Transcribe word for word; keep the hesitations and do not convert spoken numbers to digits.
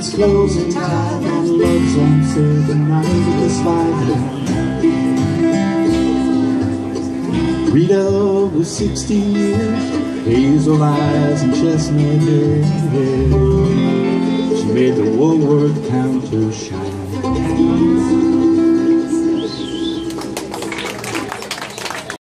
It's closing time on Love's Own Silver Night of this life. Rita was sixteen years, hazel eyes and chestnut hair. She made the Woolworth counter shine.